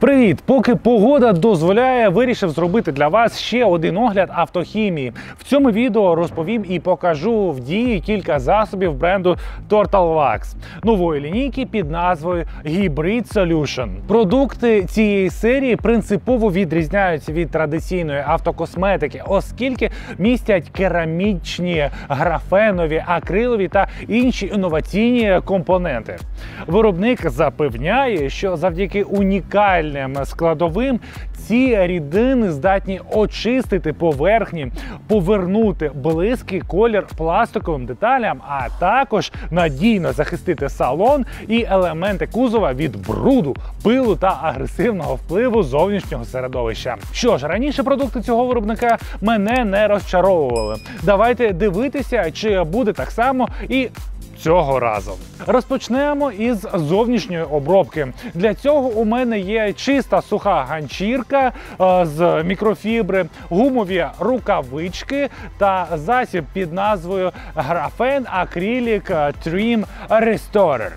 Привіт! Поки погода дозволяє, вирішив зробити для вас ще один огляд автохімії. В цьому відео розповім і покажу в дії кілька засобів бренду TotalWax, нової лінійки під назвою Hybrid Solution. Продукти цієї серії принципово відрізняються від традиційної автокосметики, оскільки містять керамічні, графенові, акрилові та інші інноваційні компоненти. Виробник запевняє, що завдяки унікальним складовим ці рідини здатні очистити поверхні, повернути блиск колір пластиковим деталям, а також надійно захистити салон і елементи кузова від бруду, пилу та агресивного впливу зовнішнього середовища. Що ж, раніше продукти цього виробника мене не розчаровували. Давайте дивитися, чи буде так само і цього разу. Розпочнемо із зовнішньої обробки. Для цього у мене є чиста суха ганчірка з мікрофібри, гумові рукавички та засіб під назвою Graphene Acrylic Trim Restorer.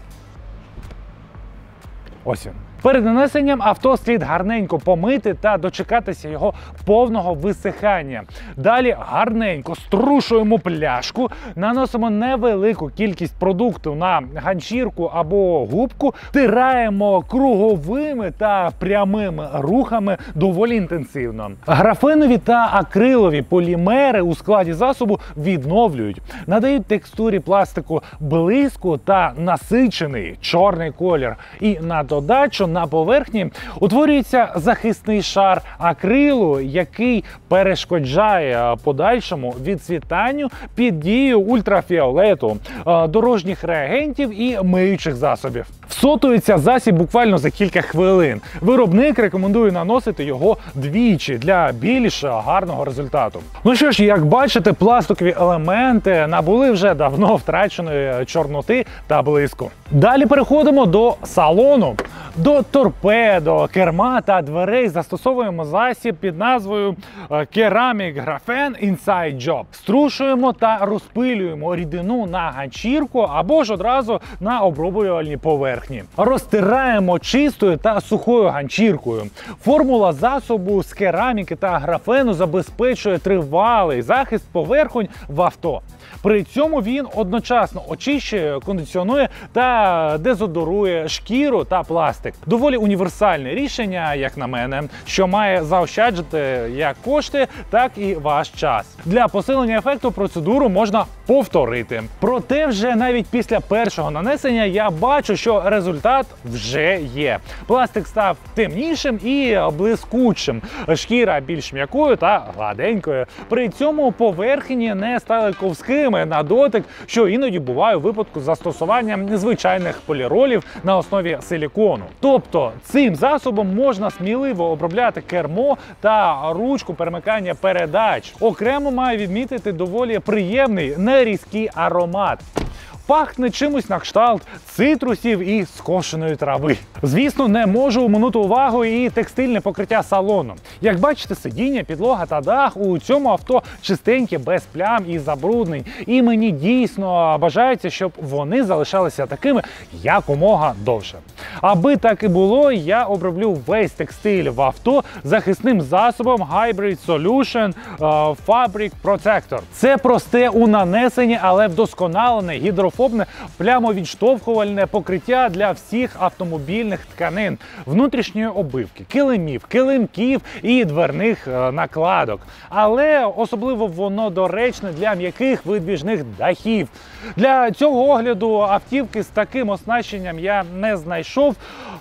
Ось він. Перед нанесенням авто слід гарненько помити та дочекатися його повного висихання. Далі гарненько струшуємо пляшку, наносимо невелику кількість продукту на ганчірку або губку, втираємо круговими та прямими рухами доволі інтенсивно. Графенові та акрилові полімери у складі засобу відновлюють, надають текстурі пластику блиску та насичений чорний колір. І на додачу на поверхні утворюється захисний шар акрилу, який перешкоджає подальшому відцвітанню під дією ультрафіолету, дорожніх реагентів і миючих засобів. Всотується засіб буквально за кілька хвилин. Виробник рекомендує наносити його двічі для більш гарного результату. Ну що ж, як бачите, пластикові елементи набули вже давно втраченої чорноти та блиску. Далі переходимо до салону. До торпедо, керма та дверей застосовуємо засіб під назвою Ceramic Graphene Inside Job. Струшуємо та розпилюємо рідину на ганчірку або ж одразу на оброблювальні поверхні. Розтираємо чистою та сухою ганчіркою. Формула засобу з кераміки та графену забезпечує тривалий захист поверхонь в авто. При цьому він одночасно очищує, кондиціонує та дезодорує шкіру та пластик. Доволі універсальне рішення, як на мене, що має заощаджити як кошти, так і ваш час. Для посилення ефекту процедуру можна повторити. Проте вже навіть після першого нанесення я бачу, що результат вже є. Пластик став темнішим і блискучим, шкіра більш м'якою та гладенькою. При цьому поверхні не стали ковськими на дотик, що іноді буває у випадку застосування звичайних поліролів на основі силікону. Тобто цим засобом можна сміливо обробляти кермо та ручку перемикання передач. Окремо маю відмітити доволі приємний, нерізкий аромат. Пахне чимось на кшталт цитрусів і скошеної трави. Звісно, не можу оминути увагу і текстильне покриття салону. Як бачите, сидіння, підлога та дах у цьому авто чистенькі, без плям і забруднень. І мені дійсно бажається, щоб вони залишалися такими якомога довше. Аби так і було, я оброблю весь текстиль в авто захисним засобом Hybrid Solution Fabric Protector. Це просте у нанесенні, але вдосконалене гідрофобне плямовідштовхувальне покриття для всіх автомобільних тканин, внутрішньої обивки, килимів, килимків і дверних накладок. Але особливо воно доречне для м'яких видвіжних дахів. Для цього огляду автівки з таким оснащенням я не знайшов.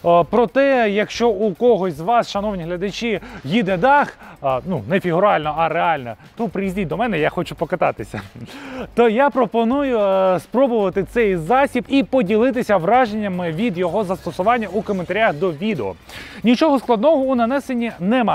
Проте, якщо у когось з вас, шановні глядачі, їде дах, не фігурально, а реально, то приїздіть до мене, я хочу покататися. То я пропоную спробувати цей засіб і поділитися враженнями від його застосування у коментарях до відео. Нічого складного у нанесенні немає.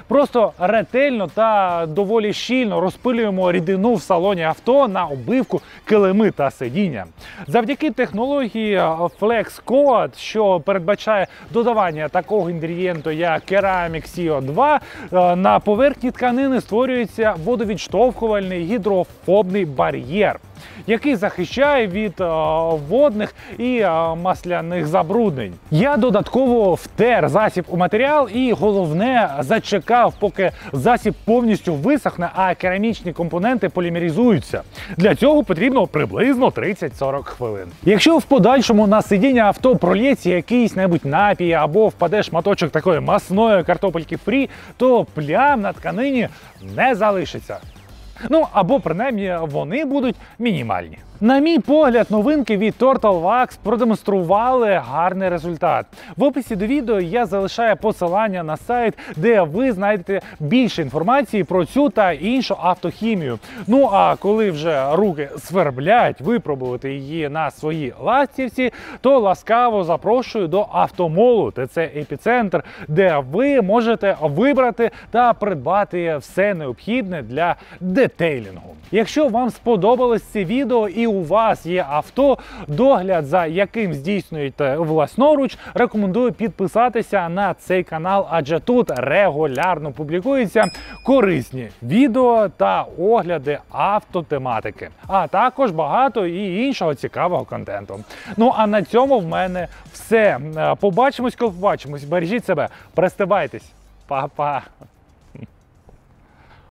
Просто ретельно та доволі щільно розпилюємо рідину в салоні авто на обивку, килими та сидіння. Завдяки технології Flex Coat, що передбачає додавання такого інгредієнту, як Ceramic CO2, на поверхні тканини створюється водовідштовхувальний гідрофобний бар'єр, який захищає від водних і масляних забруднень. Я додатково втер засіб у матеріал і, головне, зачекав, поки засіб повністю висохне, а керамічні компоненти полімеризуються. Для цього потрібно приблизно 30-40 хвилин. Якщо в подальшому на сидіння авто пролється якийсь небудь напій або впаде шматочок такої масної картопельки фрі, то плям на тканині не залишиться. Ну, або принаймні вони будуть мінімальні. На мій погляд, новинки від Total Wax продемонстрували гарний результат. В описі до відео я залишаю посилання на сайт, де ви знайдете більше інформації про цю та іншу автохімію. Ну а коли вже руки сверблять випробувати її на своїй ластівці, то ласкаво запрошую до Автомолу, ТЦ Епіцентр, де ви можете вибрати та придбати все необхідне для детейлінгу. Якщо вам сподобалось це відео і у вас є авто, догляд за яким здійснюєте власноруч, рекомендую підписатися на цей канал, адже тут регулярно публікуються корисні відео та огляди автотематики, а також багато і іншого цікавого контенту. Ну а на цьому в мене все. Побачимось, коли побачимось. Бережіть себе, пристебайтесь. Па-па!